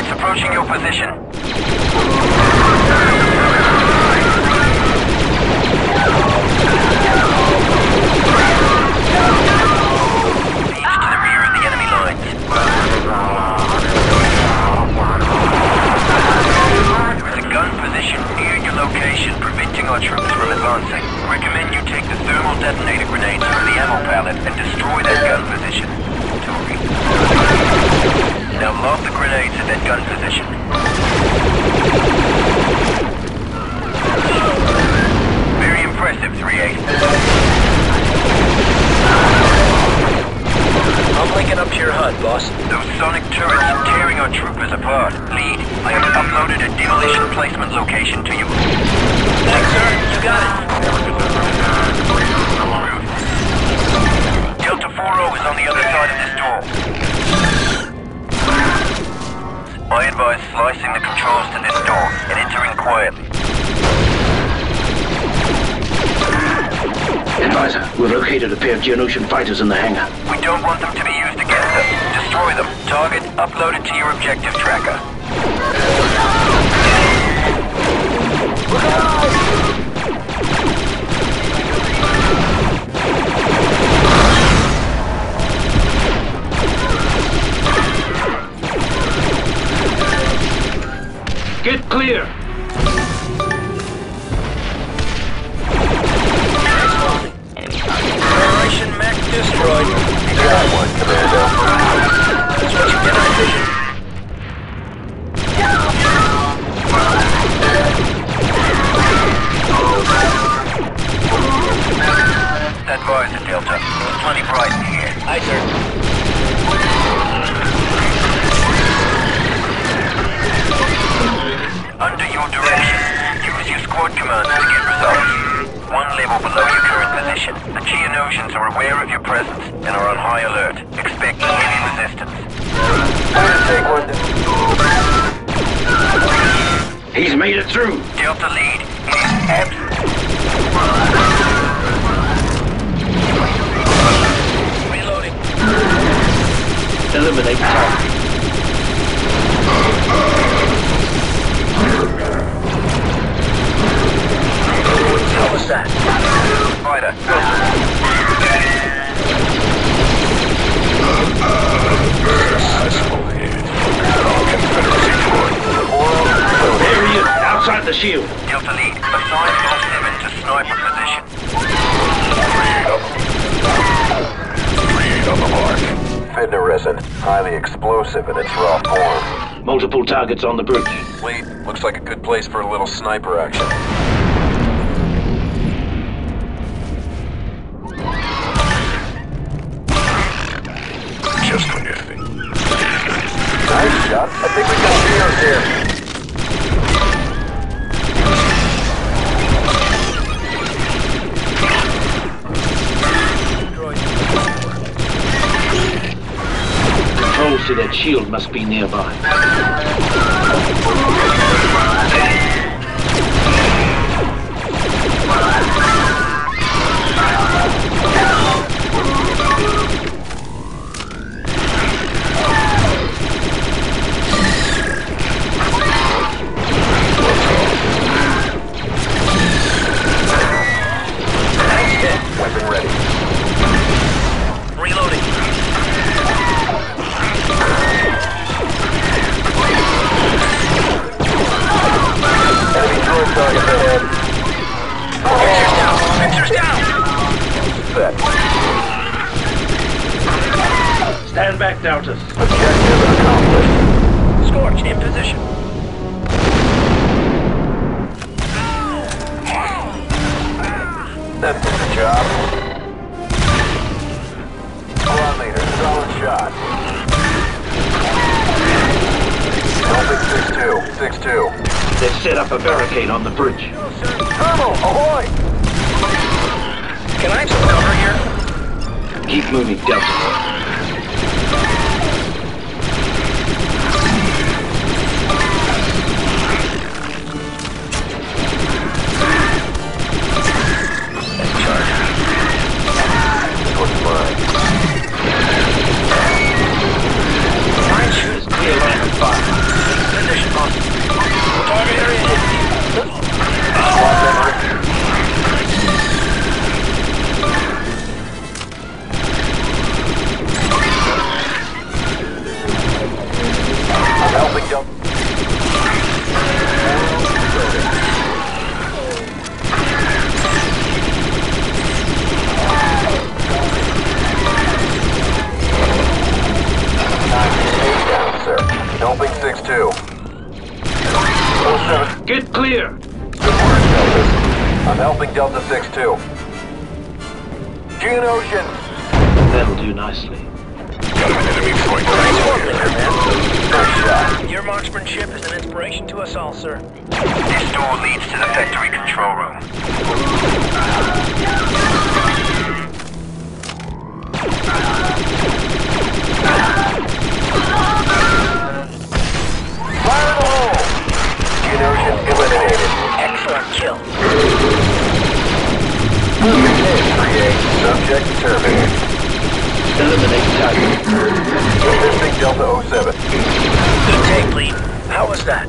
Terrorists approaching your position. Siege to the rear of the enemy lines. There is a gun position near your location, preventing our troops from advancing. Recommend you take the thermal detonator grenades from the ammo pallet and destroy that gun position. Now lob the grenades at that gun position. Very impressive, 3-8. I'm linking up to your HUD, boss. Those sonic turrets are tearing our troopers apart. Lead, I have uploaded a demolition placement location to you. Thanks, sir. You got it. Delta 4-0 is on the other side of this door. I advise slicing the controls to this door and entering quietly. Advisor, we've located a pair of Geonosian fighters in the hangar. We don't want them to be used against us. Destroy them. Target uploaded to your objective tracker. Get clear! Operation Mac destroyed. You got one, Commando. That's what you get on vision. That bar's a Delta. It's plenty bright in here. Aye, sir. Under your direction, use your squad commands to get results. One level below your current position. The Geonosians are aware of your presence and are on high alert. Expect heavy resistance. Take one. He's made it through! Delta lead, it is absent. Reloading. Eliminate target. How was that? Fighter. There he is, outside the shield. Delta lead, assign all 7 to sniper position. 3-8 on the mark. Fidna resin, highly explosive in its raw form. Multiple targets on the bridge. Lead, looks like a good place for a little sniper action. Just when you think. Nice shot. I think we got Geos here. Controls to that shield must be nearby. Weapon ready. Reloading. Enemy droid target ahead. Fixer's down! Set. Stand back, Deltas. Objective accomplished. Scorch in position. That did the job. Come on, leader. Solid shot. Helping 6-2. 6-2. They've set up a barricade on the bridge. Thermal, ahoy! Can I have some cover here? Keep moving, Delta. Mine shoot is clear line of fire. 6-2. 07. Get clear! Good work, Delta. I'm helping Delta 6-2. Geonosians! That'll do nicely. Got an enemy point. Nice shot. Your marksmanship is an inspiration to us all, sir. This door leads to the factory control room. Fire in the hole! Geonosian eliminated. Excellent kill. Subject terminated. Eliminate target. Assisting Delta 07. Good take, lead. How was that?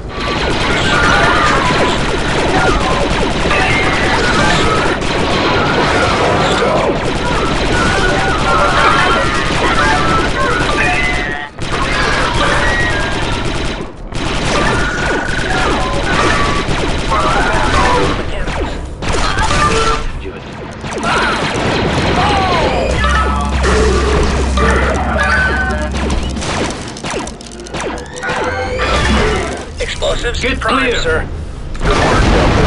Explosives Get prime, clear. sir. Good work, Delta.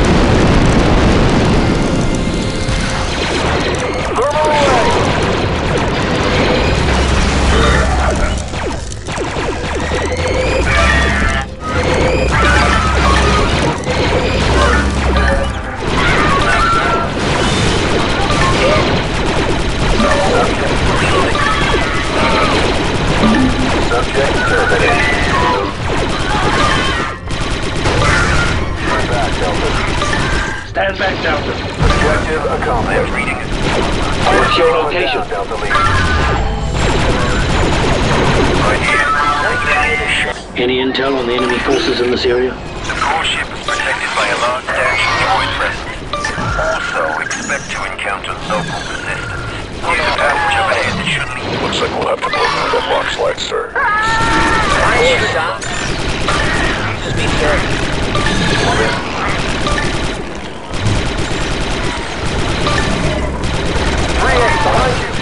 Thermal away! Subject terminated. Stand back, Delta. Objective accomplished. Reading it. What's your location? Delta lead. Right here. Any intel on the enemy forces in this area? The core ship is protected by a large dash droid presence. Also, expect to encounter local resistance. There's a passage up ahead that should lead. Looks like we'll have to blow through that box light, sir. Nice shot. Just be careful. 3-8 behind you.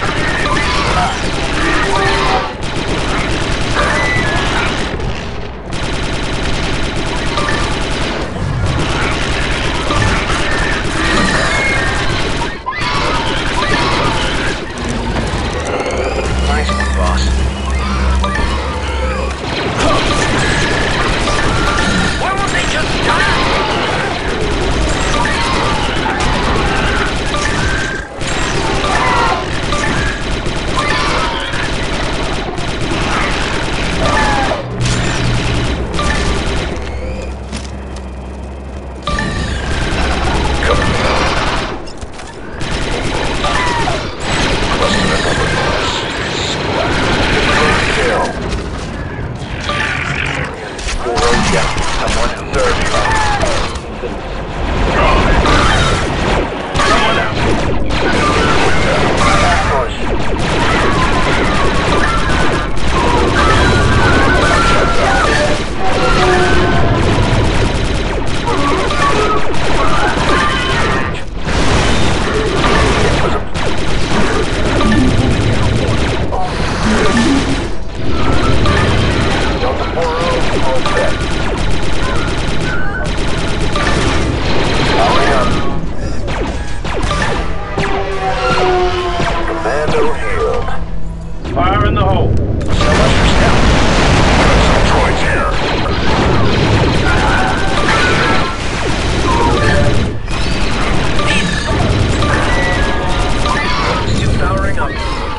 Nice one, boss. Why won't they just die? Commando healed. Fire in the hole. So much for stealth. Droids here. Two powering up.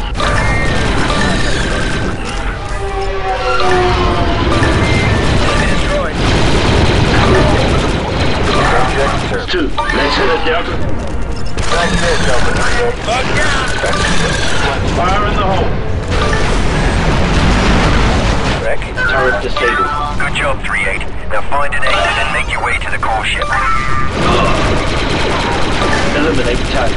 Destroyed. Subject Two. Let's hit it, Delta. That's it, Delta 3-8. Bug down. Fire in the hole. Wreck. Turret disabled. Good job, 3-8. Now find an exit and make your way to the core ship. Eliminate target.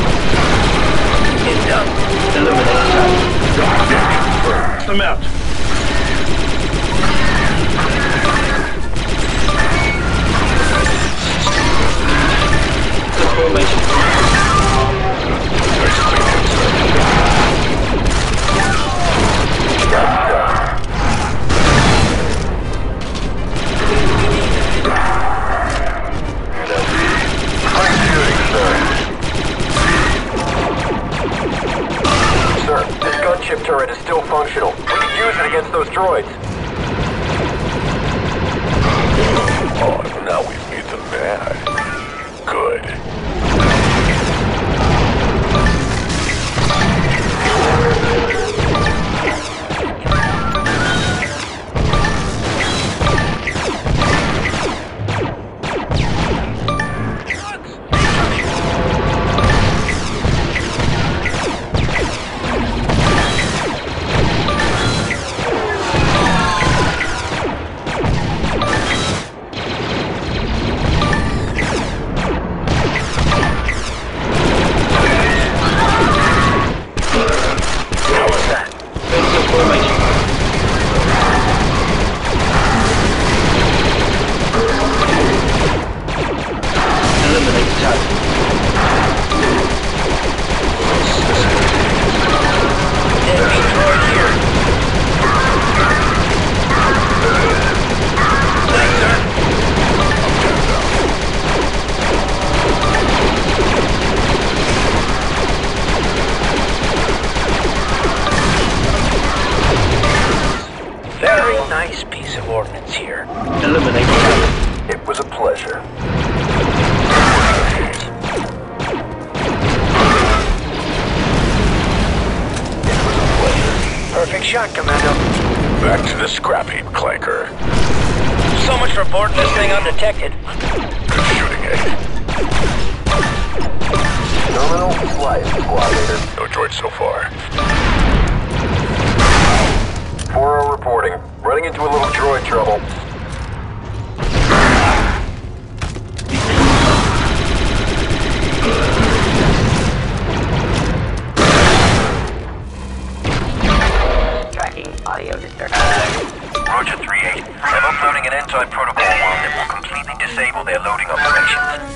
Get done. Eliminate target. Them out. Good formation. against those droids. Oh, now we've made them mad. Good. Nice piece of ordnance here. Eliminate target. It was a pleasure. Perfect shot, Commando. Back to the scrap heap, Clanker. So much for boarding this thing undetected. Good shooting, eh? Terminal life, squad leader. No droid so far. 4-0 reporting. Running into a little droid trouble. Tracking audio disturbance. Roger 3-8. I'm uploading an anti-protocol one that will completely disable their loading operations.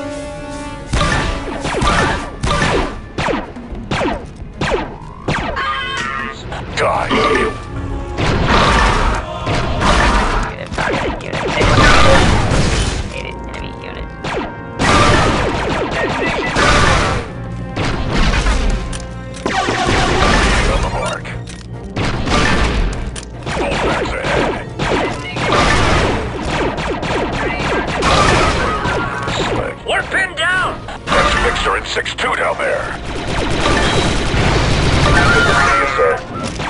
God, you. Targeted unit. Needed enemy unit. On the mark. Bullseyes ahead. Slick. We're pinned down! That's Mixer and 6-2 down there. Good to see you, sir.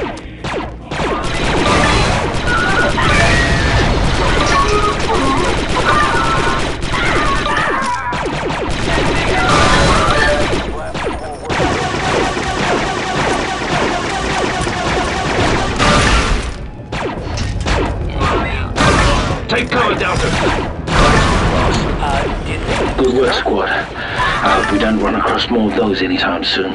Take cover, Delta. Good work, squad. I hope we don't run across more of those anytime soon.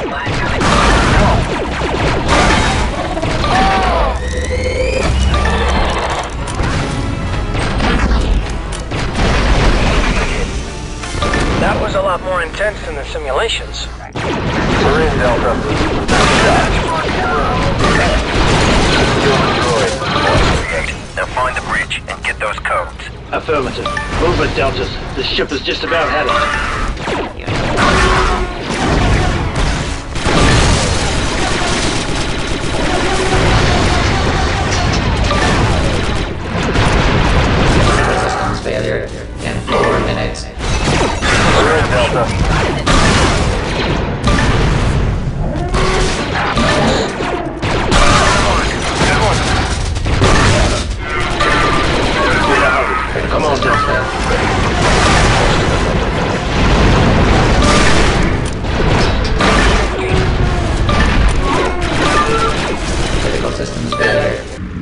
That was a lot more intense than the simulations. We're in, Delta. Now find the bridge and get those codes. Affirmative. Move it, Deltas. This ship has just about had it. Systems failure in 4 minutes. We're in, Delta. Come on, Delta. Critical systems failure.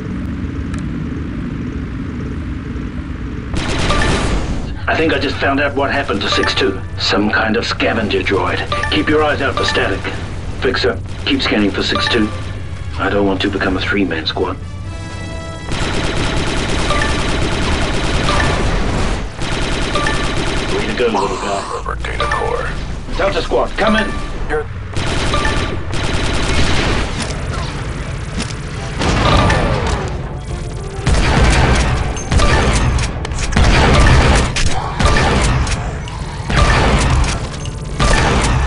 I think I just found out what happened to 6-2. Some kind of scavenger droid. Keep your eyes out for static. Fixer, keep scanning for 6-2. I don't want to become a 3-man squad. Way to go, little guy. Over data core. Delta squad, come in. You're...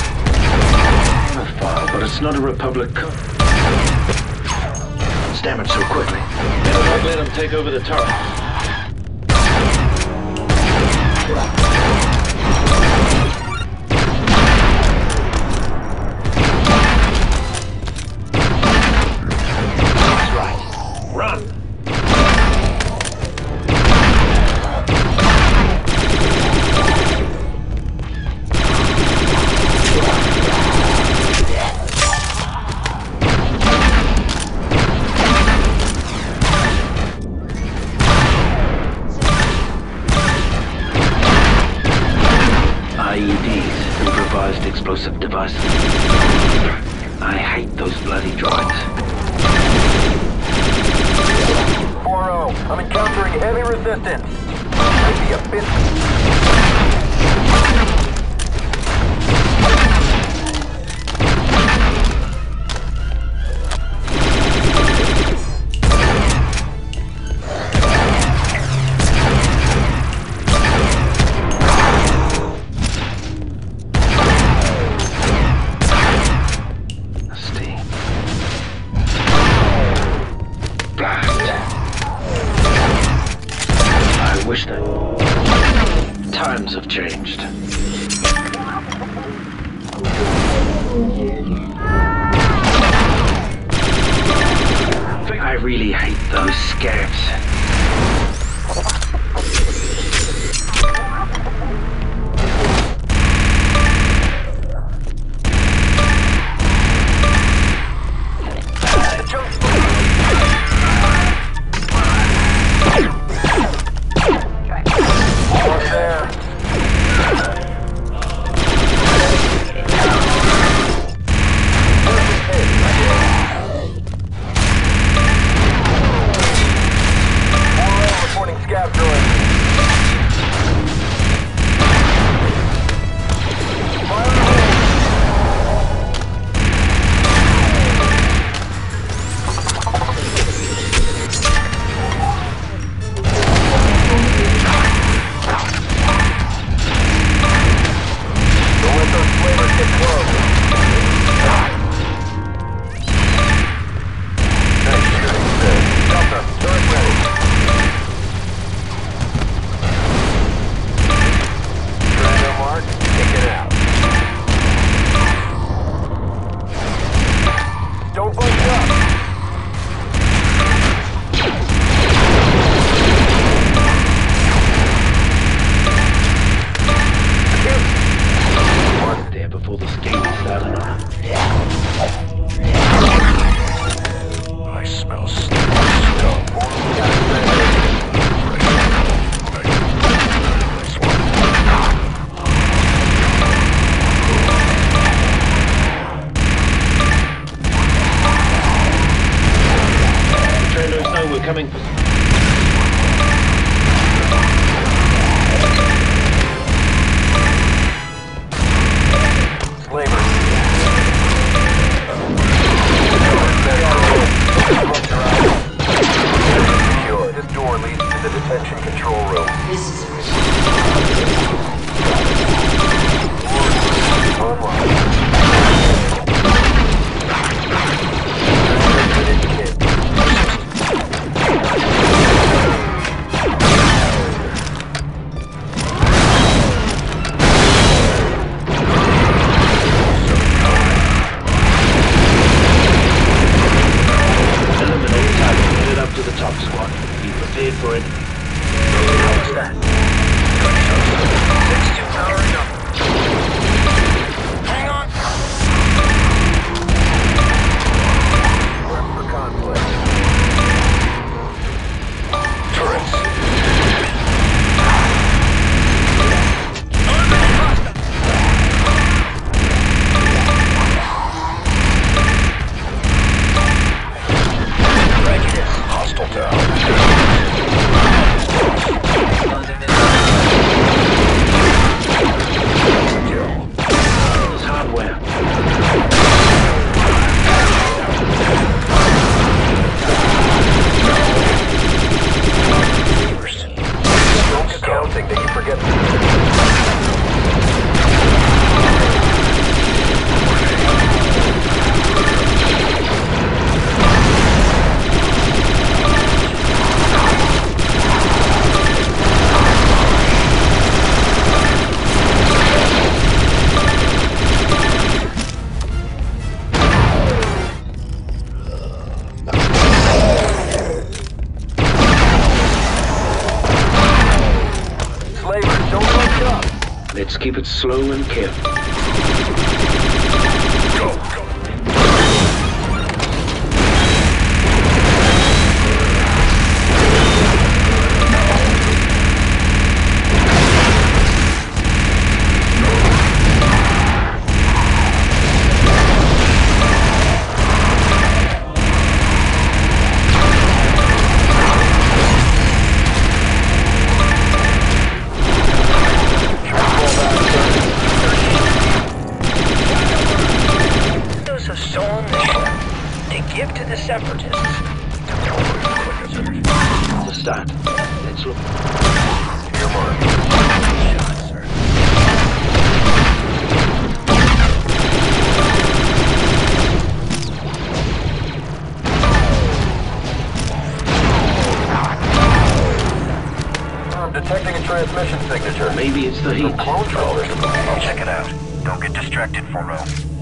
But it's not a Republic. Damn it, so quickly. Better not let them take over the turret. IEDs, improvised explosive devices. I hate those bloody droids. 4-0, I'm encountering heavy resistance. Might be a bit... Times have changed. I really hate those scabs. Coming for... This door leads to the detention control room. For it. What's that? 6-2 powering up. Hang on. Prep for conflict. Turrets. Prejudice. Hostile tower. Kill. Let's keep it slow and careful. Go. Give to the separatists. To start. Let's look. Your mark. Shot, sir. I'm detecting a transmission signature. Maybe it's the heat. Clone trollers. I'll check it out. Don't get distracted, Foro.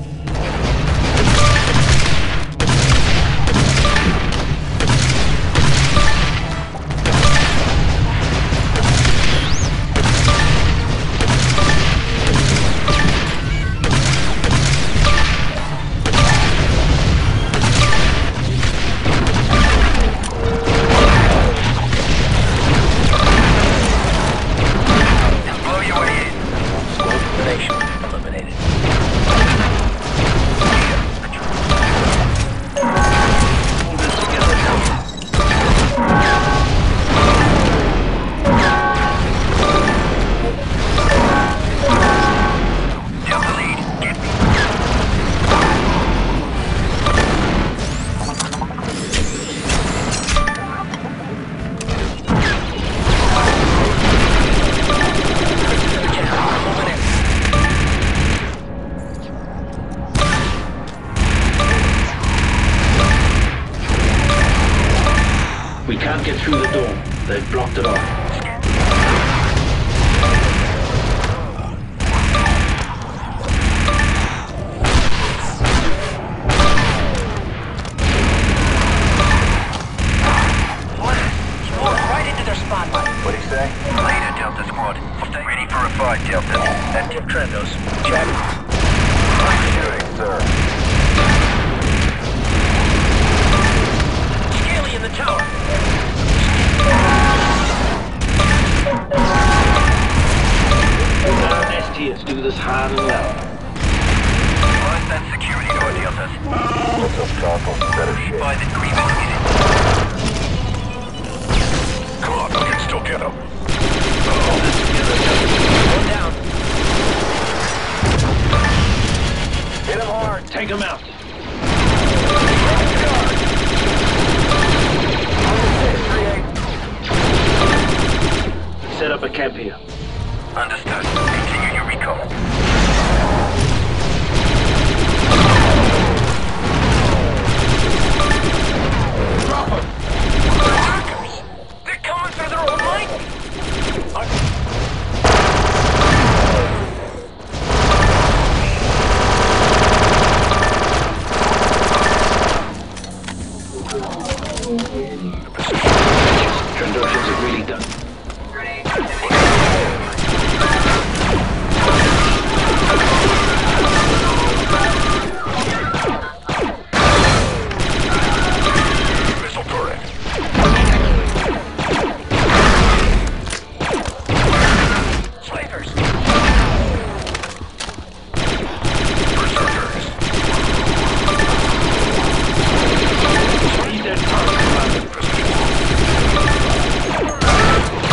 Eliminated. We can't get through the door. They've blocked it off. Right into their spotlight. What'd he say? Later, Delta Squad. Stay ready for a fight, Delta. Active Commandos. Check. Shooting, sir. Scaly in the tower. Our nest here to do this hard and loud. Find that security door, Delta. What's up, Cosmo? Better shit. By the Grievous unit. Come on, I can still get him. One down. Hit him hard. Take them out. Set up a camp here. Understood. Continue your recon. Drop them. They're coming through their own line. Conversions are really done. Missile turret. Slavers. Berserkers. Need that target, Commander.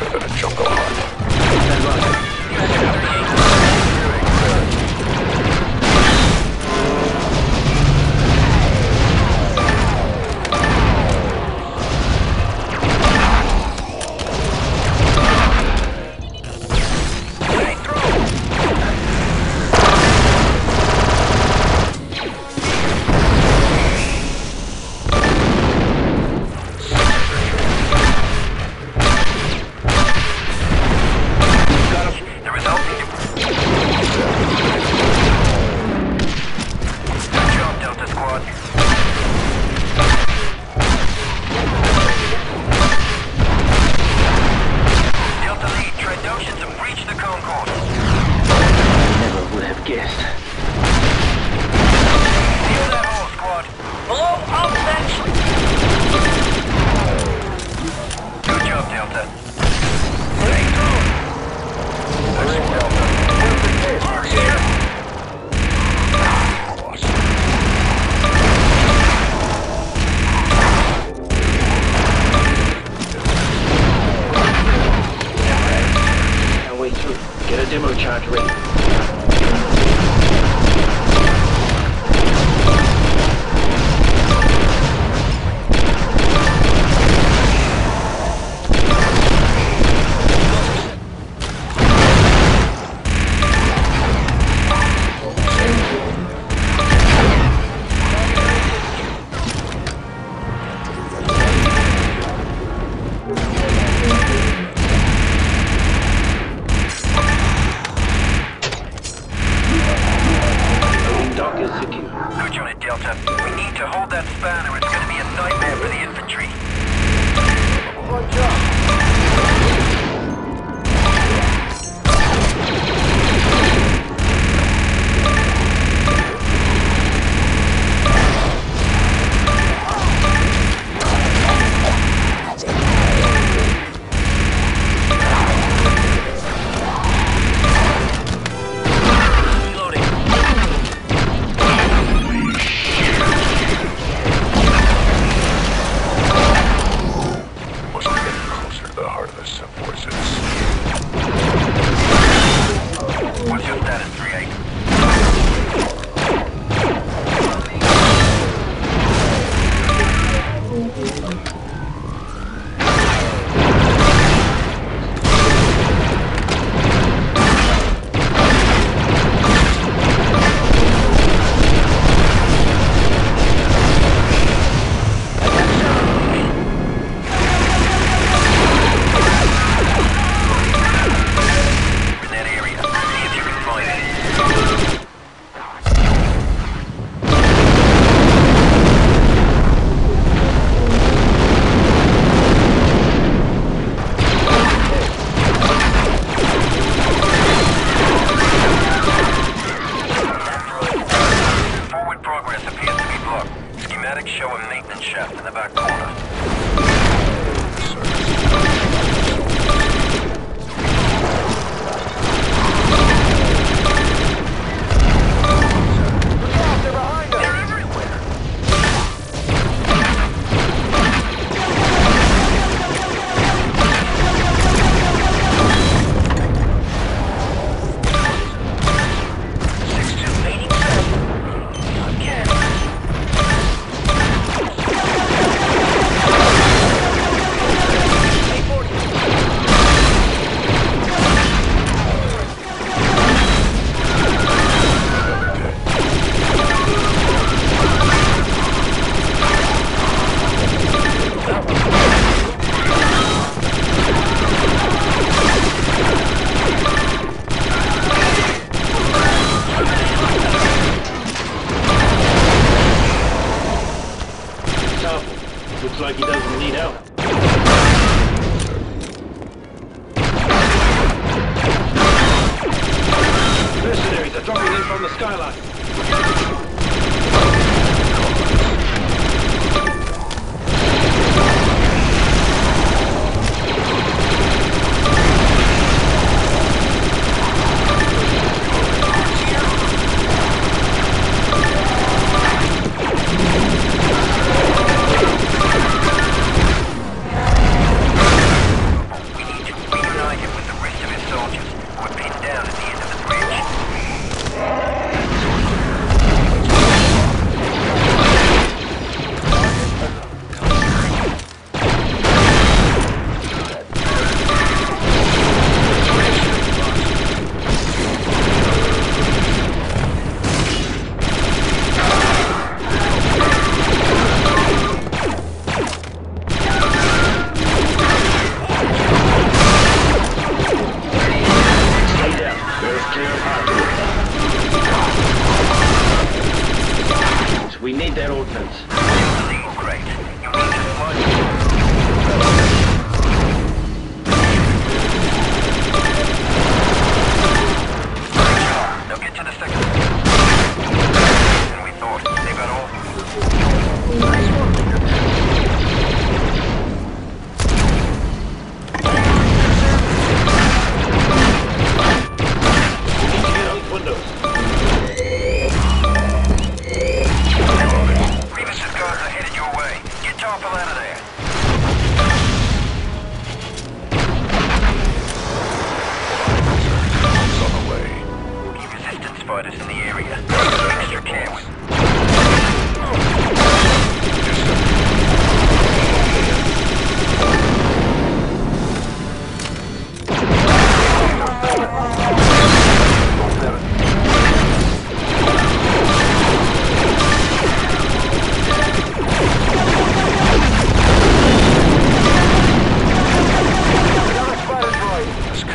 have been a jungle hunt. Demo charge ready. Looks like he doesn't need help. Mercenaries are dropping in from the skyline.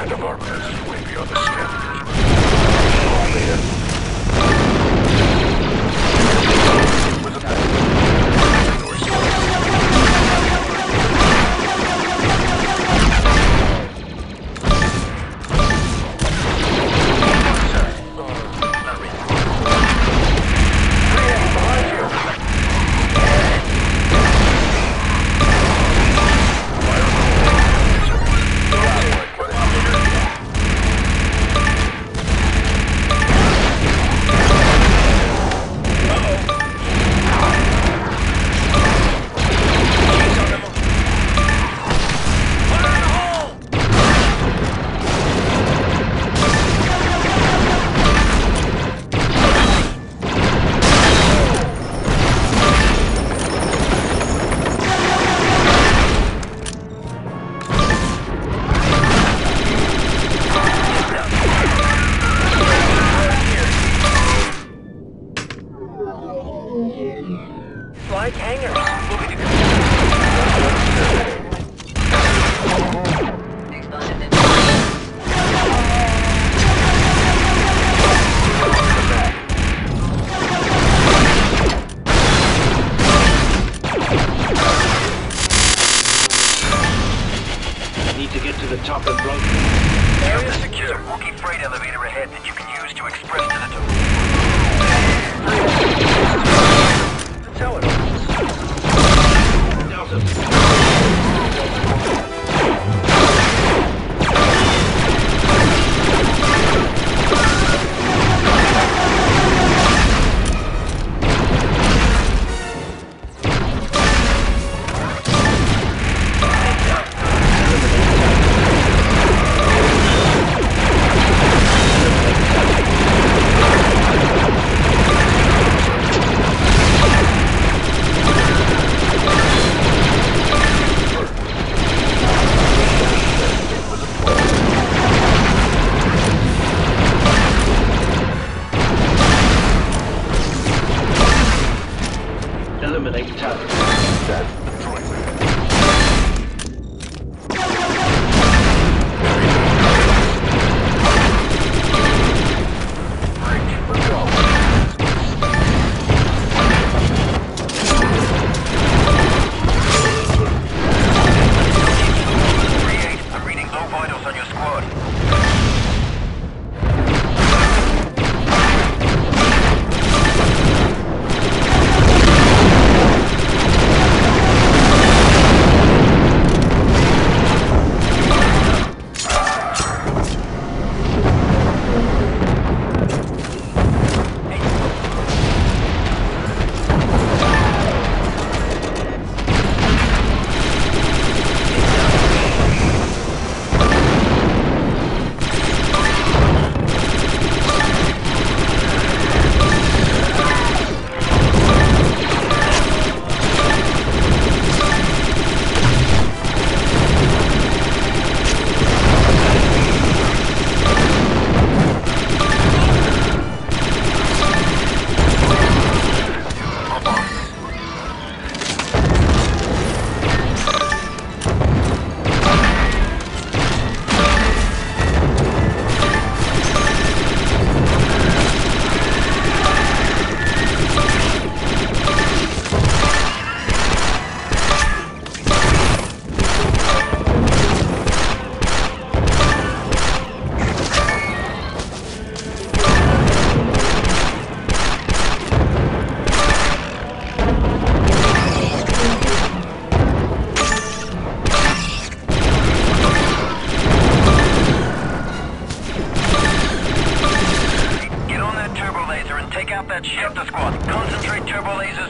extent of our mess way beyond the scavengers. All there. It was a bad noise. Flight hangars. Need to get to the top and blow. Area secure. Wookiee freight elevator ahead that you can use to express to the top. That's how it opens. Eliminate target. That's droid. Let's go. 3-8, I'm reading low vitals on your squad. Take out that ship, the squad. Concentrate turbo lasers